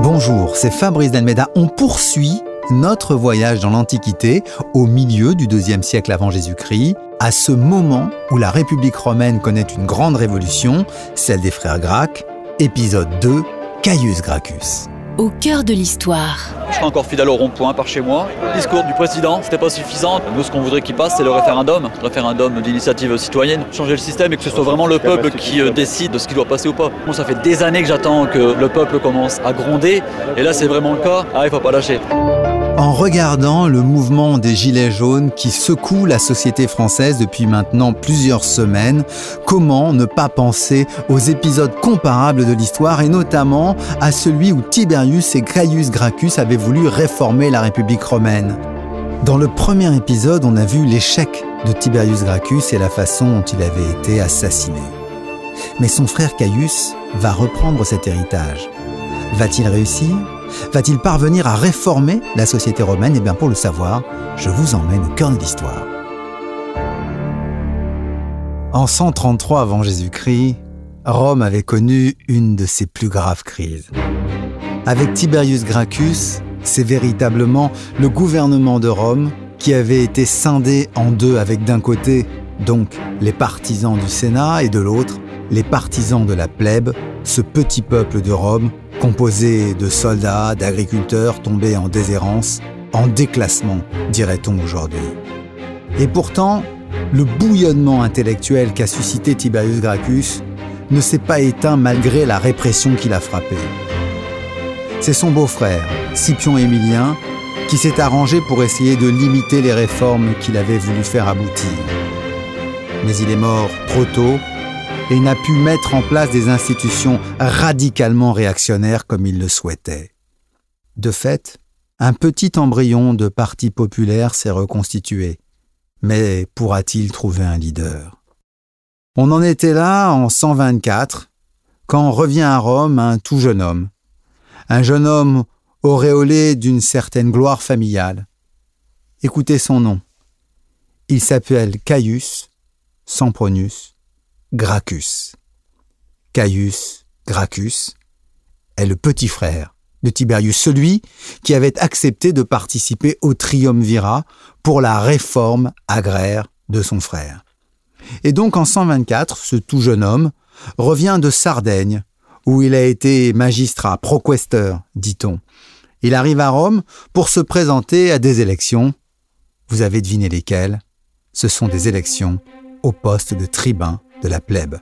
Bonjour, c'est Fabrice Delmeda. On poursuit notre voyage dans l'Antiquité, au milieu du IIe siècle avant Jésus-Christ, à ce moment où la République romaine connaît une grande révolution, celle des frères Gracques, épisode 2, Caius Gracchus. Au cœur de l'histoire. Je serai encore fidèle au rond-point par chez moi. Le discours du président, c'était pas suffisant. Nous, ce qu'on voudrait qu'il passe, c'est le référendum d'initiative citoyenne. Changer le système et que ce soit vraiment le peuple qui décide de ce qui doit passer ou pas. Moi, ça fait des années que j'attends que le peuple commence à gronder. Et là, c'est vraiment le cas. Ah, il faut pas lâcher. En regardant le mouvement des Gilets jaunes qui secoue la société française depuis maintenant plusieurs semaines, comment ne pas penser aux épisodes comparables de l'histoire et notamment à celui où Tiberius et Caius Gracchus avaient voulu réformer la République romaine. Dans le premier épisode, on a vu l'échec de Tiberius Gracchus et la façon dont il avait été assassiné. Mais son frère Caius va reprendre cet héritage. Va-t-il réussir ? Va-t-il parvenir à réformer la société romaine ? Eh bien, pour le savoir, je vous emmène au cœur de l'histoire. En 133 avant Jésus-Christ, Rome avait connu une de ses plus graves crises. Avec Tiberius Gracchus, c'est véritablement le gouvernement de Rome qui avait été scindé en deux avec d'un côté, donc, les partisans du Sénat et de l'autre, les partisans de la plèbe, ce petit peuple de Rome composé de soldats, d'agriculteurs tombés en déshérence, en déclassement, dirait-on aujourd'hui. Et pourtant, le bouillonnement intellectuel qu'a suscité Tiberius Gracchus ne s'est pas éteint malgré la répression qui l'a frappé. C'est son beau-frère, Scipion Émilien, qui s'est arrangé pour essayer de limiter les réformes qu'il avait voulu faire aboutir. Mais il est mort trop tôt, et n'a pu mettre en place des institutions radicalement réactionnaires comme il le souhaitait. De fait, un petit embryon de parti populaire s'est reconstitué. Mais pourra-t-il trouver un leader ? On en était là en 124, quand revient à Rome un tout jeune homme. Un jeune homme auréolé d'une certaine gloire familiale. Écoutez son nom. Il s'appelle Caius Sempronius Gracchus. Caius Gracchus est le petit frère de Tiberius, celui qui avait accepté de participer au triumvirat pour la réforme agraire de son frère. Et donc en 124, ce tout jeune homme revient de Sardaigne, où il a été magistrat, proquesteur, dit-on. Il arrive à Rome pour se présenter à des élections. Vous avez deviné lesquelles ? Ce sont des élections au poste de tribun de la plèbe.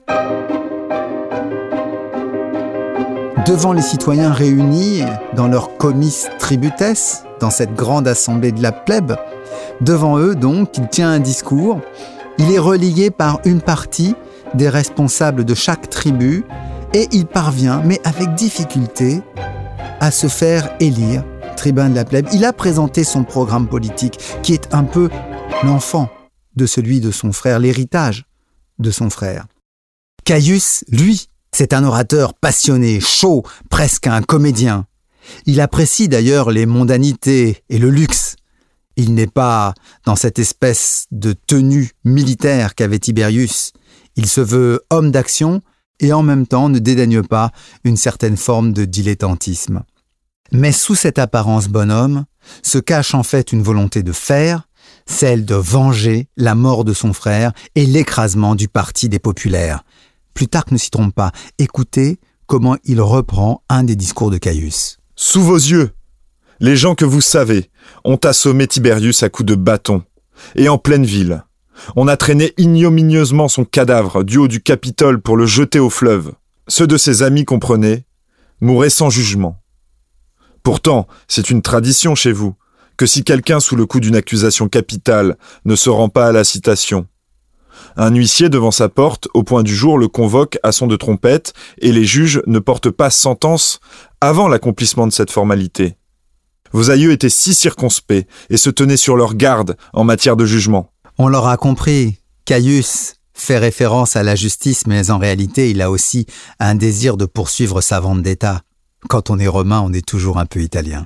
Devant les citoyens réunis dans leur comice tributes, dans cette grande assemblée de la plèbe, devant eux donc, il tient un discours. Il est relayé par une partie des responsables de chaque tribu et il parvient, mais avec difficulté, à se faire élire tribun de la plèbe. Il a présenté son programme politique qui est un peu l'enfant de celui de son frère, l'héritage de son frère. Caius, lui, c'est un orateur passionné, chaud, presque un comédien. Il apprécie d'ailleurs les mondanités et le luxe. Il n'est pas dans cette espèce de tenue militaire qu'avait Tiberius. Il se veut homme d'action et en même temps ne dédaigne pas une certaine forme de dilettantisme. Mais sous cette apparence bonhomme se cache en fait une volonté de faire, celle de venger la mort de son frère et l'écrasement du parti des populaires. Plutarque ne s'y trompe pas. Écoutez comment il reprend un des discours de Caius. « Sous vos yeux, les gens que vous savez ont assommé Tiberius à coups de bâton, et en pleine ville. On a traîné ignominieusement son cadavre du haut du Capitole pour le jeter au fleuve. Ceux de ses amis, comprenez, mouraient sans jugement. Pourtant, c'est une tradition chez vous, que si quelqu'un sous le coup d'une accusation capitale ne se rend pas à la citation, un huissier devant sa porte, au point du jour, le convoque à son de trompette et les juges ne portent pas sentence avant l'accomplissement de cette formalité. Vos aïeux étaient si circonspects et se tenaient sur leur garde en matière de jugement. » On l'aura compris, Caius fait référence à la justice, mais en réalité, il a aussi un désir de poursuivre sa vendetta. Quand on est romain, on est toujours un peu italien.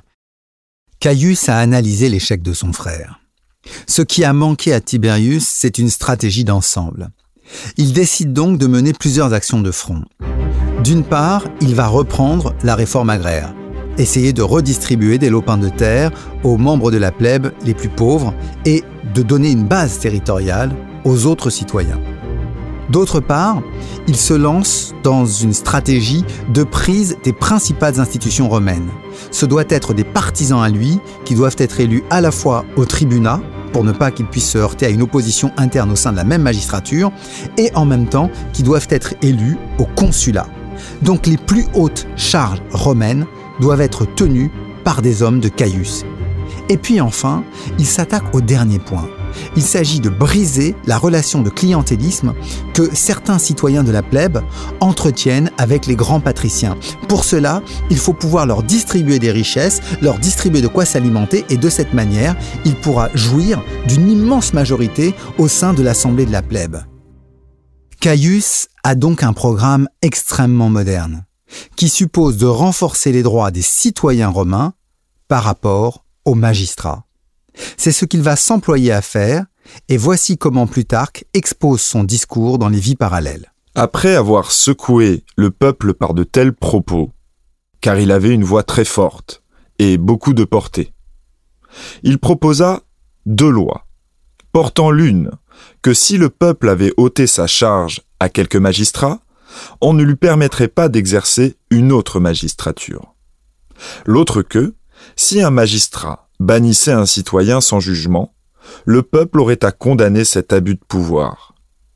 Caius a analysé l'échec de son frère. Ce qui a manqué à Tiberius, c'est une stratégie d'ensemble. Il décide donc de mener plusieurs actions de front. D'une part, il va reprendre la réforme agraire. essayer de redistribuer des lopins de terre aux membres de la plèbe les plus pauvres et de donner une base territoriale aux autres citoyens. D'autre part, il se lance dans une stratégie de prise des principales institutions romaines. Ce doit être des partisans à lui qui doivent être élus à la fois au tribunat, pour ne pas qu'ils puissent se heurter à une opposition interne au sein de la même magistrature, et en même temps qui doivent être élus au consulat. Donc les plus hautes charges romaines doivent être tenues par des hommes de Caius. Et puis enfin, il s'attaque au dernier point. Il s'agit de briser la relation de clientélisme que certains citoyens de la plèbe entretiennent avec les grands patriciens. Pour cela, il faut pouvoir leur distribuer des richesses, leur distribuer de quoi s'alimenter et de cette manière, il pourra jouir d'une immense majorité au sein de l'assemblée de la plèbe. Caius a donc un programme extrêmement moderne qui suppose de renforcer les droits des citoyens romains par rapport aux magistrats. C'est ce qu'il va s'employer à faire, et voici comment Plutarque expose son discours dans les Vies parallèles. Après avoir secoué le peuple par de tels propos, car il avait une voix très forte et beaucoup de portée, il proposa 2 lois, portant l'une que si le peuple avait ôté sa charge à quelque magistrat, on ne lui permettrait pas d'exercer une autre magistrature. L'autre que, si un magistrat bannissait un citoyen sans jugement, le peuple aurait à condamner cet abus de pouvoir.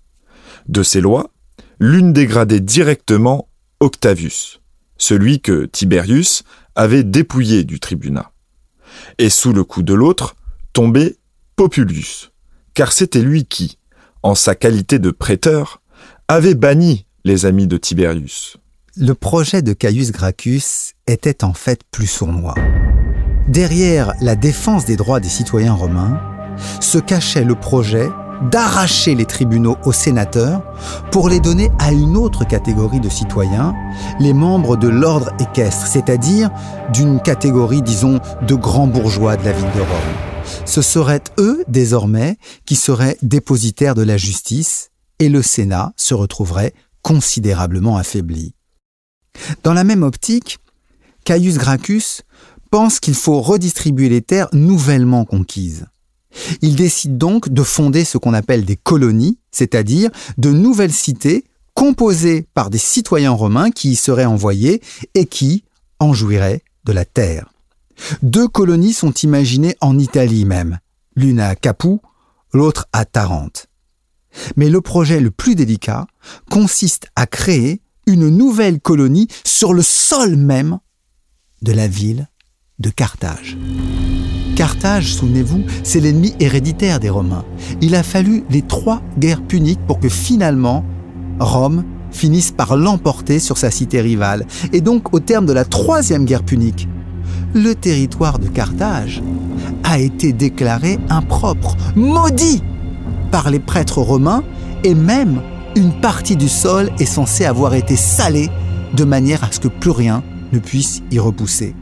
De ces lois, l'une dégradait directement Octavius, celui que Tiberius avait dépouillé du tribunat. Et sous le coup de l'autre, tombait Populus, car c'était lui qui, en sa qualité de préteur, avait banni les amis de Tiberius. Le projet de Caius Gracchus était en fait plus sournois. Derrière la défense des droits des citoyens romains se cachait le projet d'arracher les tribunaux aux sénateurs pour les donner à une autre catégorie de citoyens, les membres de l'ordre équestre, c'est-à-dire d'une catégorie, disons, de grands bourgeois de la ville de Rome. Ce seraient eux, désormais, qui seraient dépositaires de la justice et le Sénat se retrouverait considérablement affaibli. Dans la même optique, Caius Gracchus pense qu'il faut redistribuer les terres nouvellement conquises. Il décide donc de fonder ce qu'on appelle des colonies, c'est-à-dire de nouvelles cités composées par des citoyens romains qui y seraient envoyés et qui en jouiraient de la terre. 2 colonies sont imaginées en Italie même, l'une à Capoue, l'autre à Tarente. Mais le projet le plus délicat consiste à créer une nouvelle colonie sur le sol même de la ville de Carthage. Carthage, souvenez-vous, c'est l'ennemi héréditaire des Romains. Il a fallu les 3 guerres puniques pour que finalement Rome finisse par l'emporter sur sa cité rivale. Et donc, au terme de la 3e guerre punique, le territoire de Carthage a été déclaré impropre, maudit par les prêtres romains, et même une partie du sol est censée avoir été salée de manière à ce que plus rien ne puisse y repousser.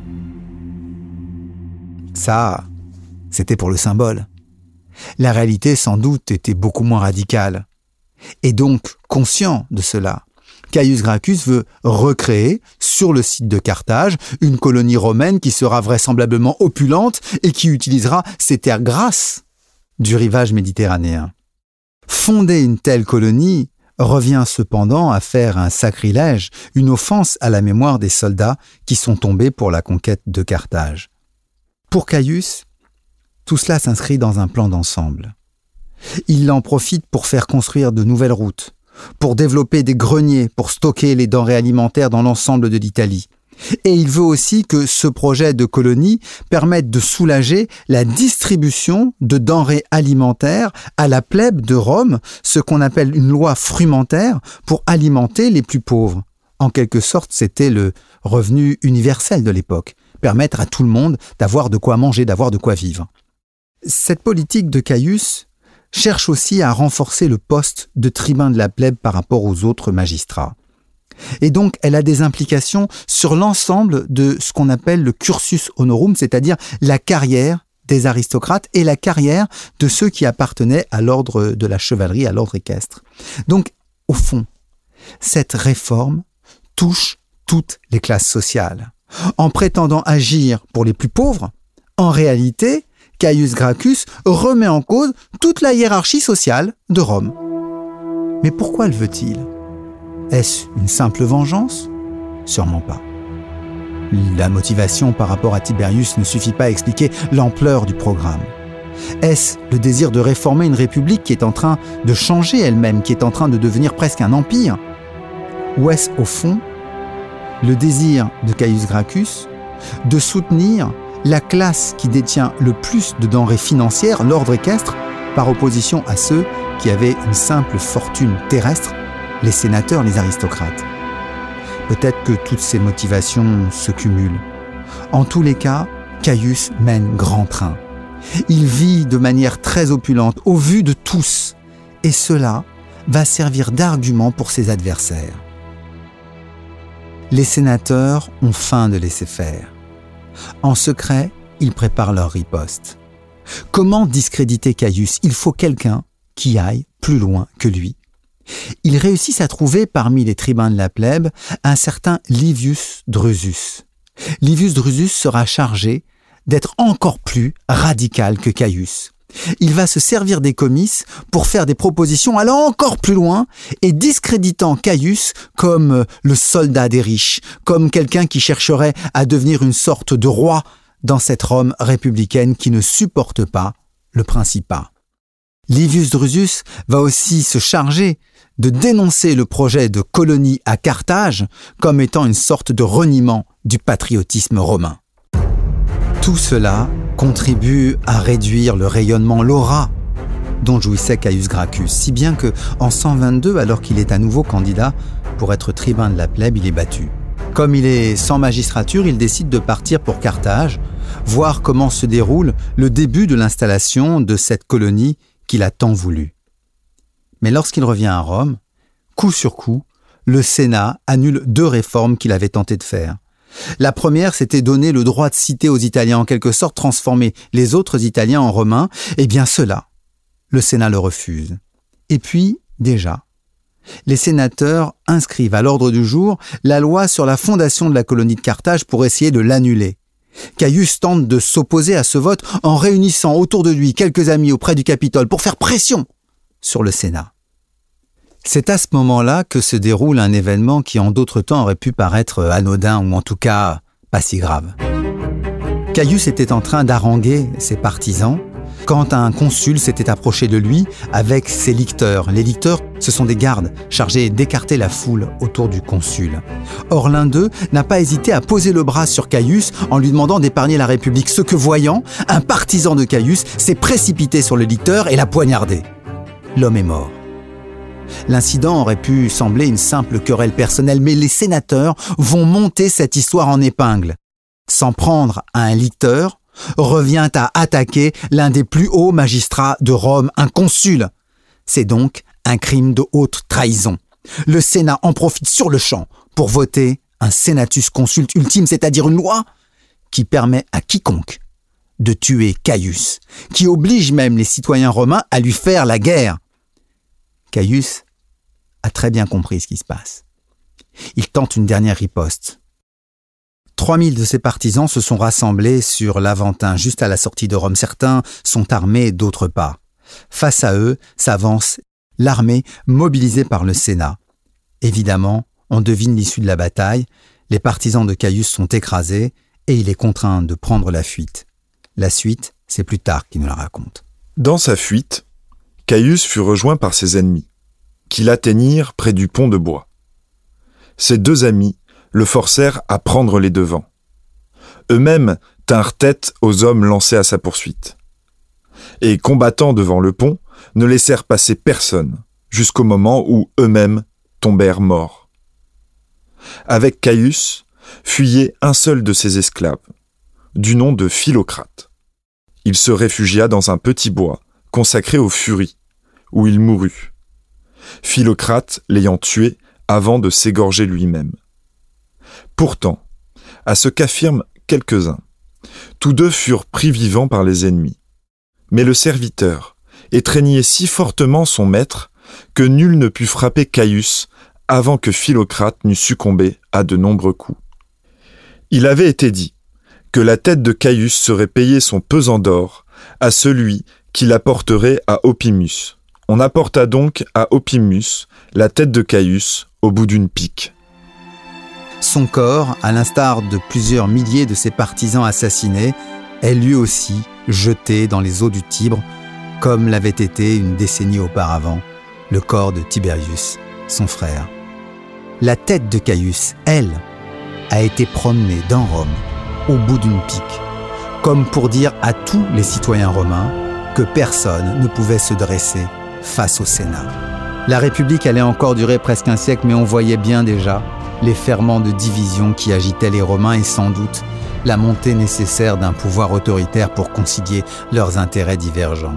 Ça, c'était pour le symbole. La réalité, sans doute, était beaucoup moins radicale. Et donc, conscient de cela, Caius Gracchus veut recréer, sur le site de Carthage, une colonie romaine qui sera vraisemblablement opulente et qui utilisera ces terres grasses du rivage méditerranéen. Fonder une telle colonie revient cependant à faire un sacrilège, une offense à la mémoire des soldats qui sont tombés pour la conquête de Carthage. Pour Caius, tout cela s'inscrit dans un plan d'ensemble. Il en profite pour faire construire de nouvelles routes, pour développer des greniers, pour stocker les denrées alimentaires dans l'ensemble de l'Italie. Et il veut aussi que ce projet de colonie permette de soulager la distribution de denrées alimentaires à la plèbe de Rome, ce qu'on appelle une loi frumentaire pour alimenter les plus pauvres. En quelque sorte, c'était le revenu universel de l'époque, permettre à tout le monde d'avoir de quoi manger, d'avoir de quoi vivre. Cette politique de Caius cherche aussi à renforcer le poste de tribun de la plèbe par rapport aux autres magistrats. Et donc, elle a des implications sur l'ensemble de ce qu'on appelle le cursus honorum, c'est-à-dire la carrière des aristocrates et la carrière de ceux qui appartenaient à l'ordre de la chevalerie, à l'ordre équestre. Donc, au fond, cette réforme touche toutes les classes sociales. En prétendant agir pour les plus pauvres, en réalité, Caius Gracchus remet en cause toute la hiérarchie sociale de Rome. Mais pourquoi le veut-il ? Est-ce une simple vengeance ? Sûrement pas. La motivation par rapport à Tiberius ne suffit pas à expliquer l'ampleur du programme. Est-ce le désir de réformer une république qui est en train de changer elle-même, qui est en train de devenir presque un empire ? Ou est-ce au fond le désir de Caius Gracchus de soutenir la classe qui détient le plus de denrées financières, l'ordre équestre, par opposition à ceux qui avaient une simple fortune terrestre, les sénateurs, les aristocrates. Peut-être que toutes ces motivations se cumulent. En tous les cas, Caius mène grand train. Il vit de manière très opulente, au vu de tous, et cela va servir d'argument pour ses adversaires. Les sénateurs ont faim de laisser faire. En secret, ils préparent leur riposte. Comment discréditer Caius ? Il faut quelqu'un qui aille plus loin que lui. Ils réussissent à trouver parmi les tribuns de la plèbe un certain Livius Drusus. Livius Drusus sera chargé d'être encore plus radical que Caius. Il va se servir des comices pour faire des propositions allant encore plus loin et discréditant Caius comme le soldat des riches, comme quelqu'un qui chercherait à devenir une sorte de roi dans cette Rome républicaine qui ne supporte pas le principat. Livius Drusus va aussi se charger de dénoncer le projet de colonie à Carthage comme étant une sorte de reniement du patriotisme romain. Tout cela contribue à réduire le rayonnement, l'aura dont jouissait Caius Gracchus, si bien que en 122, alors qu'il est à nouveau candidat pour être tribun de la plèbe, il est battu. Comme il est sans magistrature, il décide de partir pour Carthage, voir comment se déroule le début de l'installation de cette colonie qu'il a tant voulu. Mais lorsqu'il revient à Rome, coup sur coup, le Sénat annule 2 réformes qu'il avait tenté de faire. La première, c'était donner le droit de cité aux Italiens, en quelque sorte transformer les autres Italiens en Romains. Eh bien cela, le Sénat le refuse. Et puis, déjà, les sénateurs inscrivent à l'ordre du jour la loi sur la fondation de la colonie de Carthage pour essayer de l'annuler. Caius tente de s'opposer à ce vote en réunissant autour de lui quelques amis auprès du Capitole pour faire pression sur le Sénat. C'est à ce moment-là que se déroule un événement qui en d'autres temps aurait pu paraître anodin ou en tout cas pas si grave. Caius était en train d'haranguer ses partisans quand un consul s'était approché de lui avec ses licteurs. Les licteurs, ce sont des gardes chargés d'écarter la foule autour du consul. Or, l'un d'eux n'a pas hésité à poser le bras sur Caius en lui demandant d'épargner la République. Ce que voyant, un partisan de Caius s'est précipité sur le licteur et l'a poignardé. L'homme est mort. L'incident aurait pu sembler une simple querelle personnelle, mais les sénateurs vont monter cette histoire en épingle. S'en prendre à un licteur revient à attaquer l'un des plus hauts magistrats de Rome, un consul. C'est donc un crime de haute trahison. Le Sénat en profite sur le champ pour voter un senatus consulte ultime, c'est-à-dire une loi qui permet à quiconque de tuer Caius, qui oblige même les citoyens romains à lui faire la guerre. Caius a très bien compris ce qui se passe. Il tente une dernière riposte. 3000 de ses partisans se sont rassemblés sur l'Aventin, juste à la sortie de Rome. Certains sont armés, d'autres pas. Face à eux s'avance l'armée mobilisée par le Sénat. Évidemment, on devine l'issue de la bataille. Les partisans de Caius sont écrasés et il est contraint de prendre la fuite. La suite, c'est plus tard qu'il nous la raconte. Dans sa fuite, Caius fut rejoint par ses ennemis, qui l'atteignirent près du pont de bois. Ses 2 amis le forcèrent à prendre les devants. Eux-mêmes tinrent tête aux hommes lancés à sa poursuite. Et combattant devant le pont, ne laissèrent passer personne, jusqu'au moment où eux-mêmes tombèrent morts. Avec Caius, fuyait un seul de ses esclaves, du nom de Philocrate. Il se réfugia dans un petit bois, consacré aux Furies, où il mourut. Philocrate l'ayant tué avant de s'égorger lui-même. Pourtant, à ce qu'affirment quelques-uns, tous 2 furent pris vivants par les ennemis. Mais le serviteur étreignait si fortement son maître que nul ne put frapper Caius avant que Philocrate n'eût succombé à de nombreux coups. Il avait été dit que la tête de Caius serait payée son pesant d'or à celui qui l'apporterait à Opimius. On apporta donc à Opimius la tête de Caius au bout d'une pique. Son corps, à l'instar de plusieurs milliers de ses partisans assassinés, est lui aussi jeté dans les eaux du Tibre, comme l'avait été une décennie auparavant le corps de Tiberius, son frère. La tête de Caius, elle, a été promenée dans Rome, au bout d'une pique, comme pour dire à tous les citoyens romains que personne ne pouvait se dresser face au Sénat. La République allait encore durer presque un siècle, mais on voyait bien déjà les ferments de division qui agitaient les Romains et sans doute la montée nécessaire d'un pouvoir autoritaire pour concilier leurs intérêts divergents.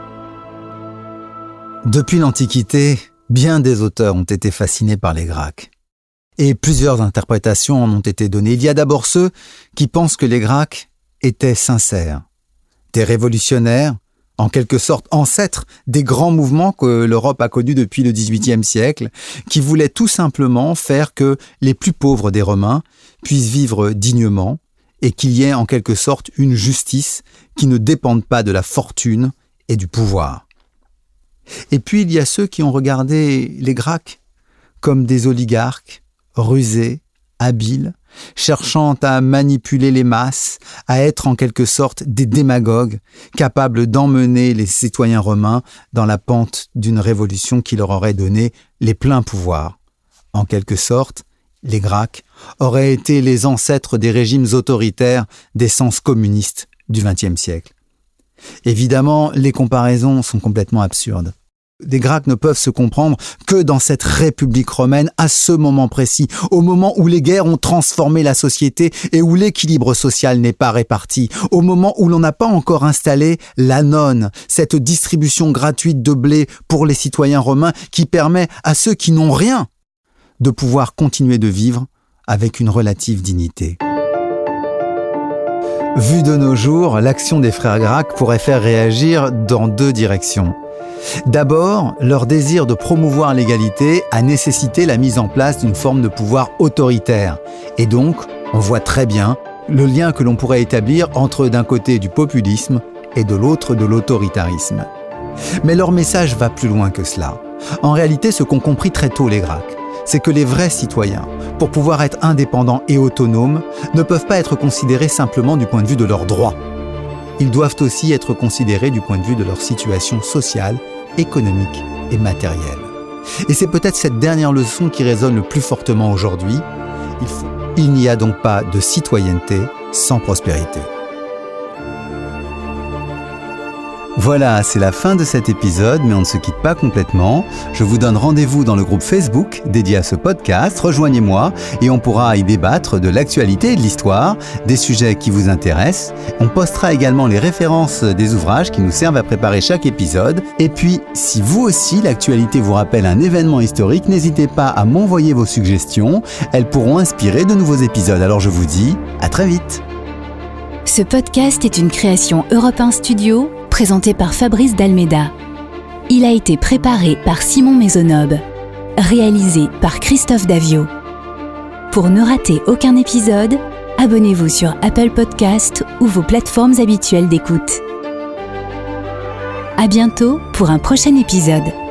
Depuis l'Antiquité, bien des auteurs ont été fascinés par les Gracques. Et plusieurs interprétations en ont été données. Il y a d'abord ceux qui pensent que les Gracques étaient sincères, des révolutionnaires, en quelque sorte ancêtres des grands mouvements que l'Europe a connus depuis le XVIIIe siècle, qui voulaient tout simplement faire que les plus pauvres des Romains puissent vivre dignement et qu'il y ait en quelque sorte une justice qui ne dépende pas de la fortune et du pouvoir. Et puis il y a ceux qui ont regardé les Gracques comme des oligarques, rusés, habiles, cherchant à manipuler les masses, à être en quelque sorte des démagogues, capables d'emmener les citoyens romains dans la pente d'une révolution qui leur aurait donné les pleins pouvoirs. En quelque sorte, les Gracques auraient été les ancêtres des régimes autoritaires d'essence communiste du XXe siècle. Évidemment, les comparaisons sont complètement absurdes. Les Gracques ne peuvent se comprendre que dans cette République romaine à ce moment précis, au moment où les guerres ont transformé la société et où l'équilibre social n'est pas réparti, au moment où l'on n'a pas encore installé l'annone, cette distribution gratuite de blé pour les citoyens romains qui permet à ceux qui n'ont rien de pouvoir continuer de vivre avec une relative dignité. Vu de nos jours, l'action des frères Gracques pourrait faire réagir dans deux directions. D'abord, leur désir de promouvoir l'égalité a nécessité la mise en place d'une forme de pouvoir autoritaire. Et donc, on voit très bien le lien que l'on pourrait établir entre d'un côté du populisme et de l'autre de l'autoritarisme. Mais leur message va plus loin que cela. En réalité, ce qu'ont compris très tôt les Gracques, c'est que les vrais citoyens, pour pouvoir être indépendants et autonomes, ne peuvent pas être considérés simplement du point de vue de leurs droits. Ils doivent aussi être considérés du point de vue de leur situation sociale, économique et matérielle. Et c'est peut-être cette dernière leçon qui résonne le plus fortement aujourd'hui. Il n'y a donc pas de citoyenneté sans prospérité. Voilà, c'est la fin de cet épisode, mais on ne se quitte pas complètement. Je vous donne rendez-vous dans le groupe Facebook dédié à ce podcast. Rejoignez-moi et on pourra y débattre de l'actualité et de l'histoire, des sujets qui vous intéressent. On postera également les références des ouvrages qui nous servent à préparer chaque épisode. Et puis, si vous aussi, l'actualité vous rappelle un événement historique, n'hésitez pas à m'envoyer vos suggestions. Elles pourront inspirer de nouveaux épisodes. Alors je vous dis à très vite. Ce podcast est une création Europe 1 Studio, présenté par Fabrice Dalméda. Il a été préparé par Simon Maisonneuve, réalisé par Christophe Davio. Pour ne rater aucun épisode, abonnez-vous sur Apple Podcast ou vos plateformes habituelles d'écoute. À bientôt pour un prochain épisode.